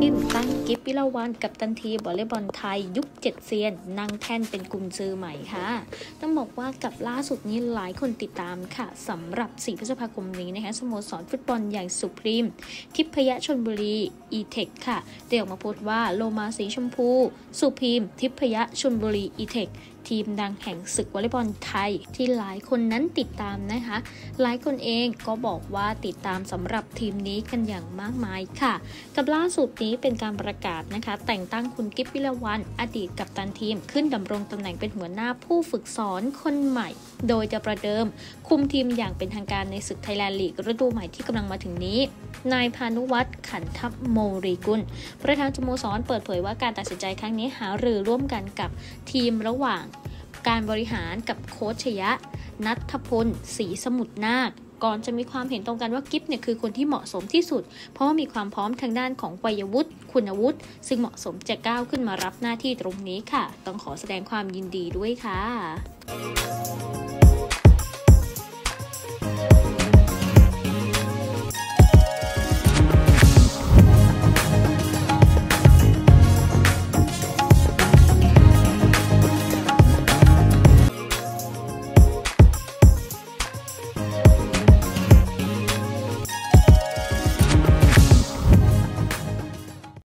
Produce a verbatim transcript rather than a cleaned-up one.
มตั้งกิฟวิลาวันกับตันทีวอลเลย์บอลไทยยุคเจ็ดเซียนนั่งแท่นเป็นกุญซือใหม่ค่ะต้องบอกว่ากับล่าสุดนี้หลายคนติดตามค่ะสำหรับสี่พฤษภาคมนี้นะคะสโมสรฟุตบอลอย่างสุพรีมทิพยชลบุรีอีเทคค่ะได้ออกมาโพสต์ว่าโลมาสีชมพูสุพรีมทิพยชลบุรีอีเทคทีมดังแห่งศึกวอลเลย์บอลไทยที่หลายคนนั้นติดตามนะคะหลายคนเองก็บอกว่าติดตามสำหรับทีมนี้กันอย่างมากมายค่ะกับล่าสุดนี้เป็นการประกาศนะคะแต่งตั้งคุณกิฟวิลาวันอดีตกัปตันทีมขึ้นดำรงตำแหน่งเป็นหัวหน้าผู้ฝึกสอนคนใหม่โดยจะประเดิมคุมทีมอย่างเป็นทางการในศึกไทยแลนด์ลีกฤดูใหม่ที่กำลังมาถึงนี้นายพานุวัฒน์ขันทัพโมรีกุลประธานสโมสรเปิดเผยว่าการตัดสินใจครั้งนี้หารือร่วมกันกับทีมระหว่างการบริหารกับโค้ชชยะณัฐพลศรีสมุทรนาคก่อนจะมีความเห็นตรงกันว่ากิฟเนี่ยคือคนที่เหมาะสมที่สุดเพราะว่ามีความพร้อมทางด้านของวัยวุฒิคุณวุฒิซึ่งเหมาะสมจะก้าวขึ้นมารับหน้าที่ตรงนี้ค่ะต้องขอแสดงความยินดีด้วยค่ะ